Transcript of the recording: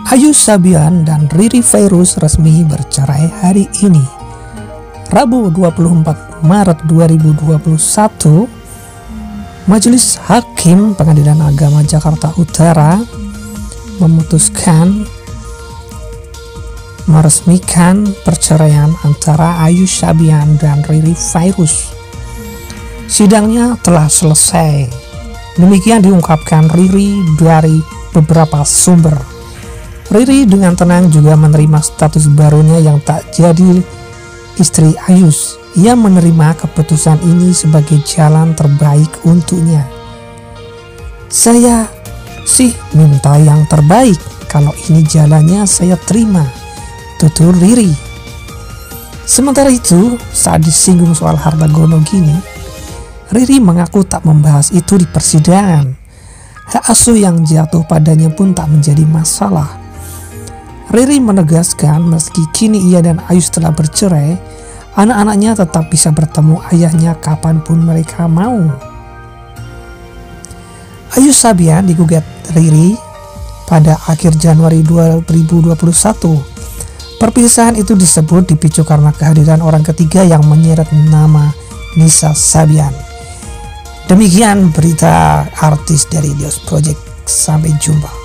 Ayu Sabian dan Riri Fairuz resmi bercerai hari ini. Rabu 24 Maret 2021, Majelis Hakim Pengadilan Agama Jakarta Utara memutuskan meresmikan perceraian antara Ayu Sabian dan Riri Fairuz. Sidangnya telah selesai. Demikian diungkapkan Riri dari beberapa sumber. Riri dengan tenang juga menerima status barunya yang tak jadi istri Ayus. Ia menerima keputusan ini sebagai jalan terbaik untuknya. Saya sih minta yang terbaik, kalau ini jalannya saya terima, tutur Riri. Sementara itu, saat disinggung soal harta gono gini, Riri mengaku tak membahas itu di persidangan. Hak asuh yang jatuh padanya pun tak menjadi masalah. Riri menegaskan meski kini ia dan Ayus telah bercerai, anak-anaknya tetap bisa bertemu ayahnya kapanpun mereka mau. Ayu Sabian digugat Riri pada akhir Januari 2021. Perpisahan itu disebut dipicu karena kehadiran orang ketiga yang menyeret nama Nisa Sabian. Demikian berita artis dari Dios Project. Sampai jumpa.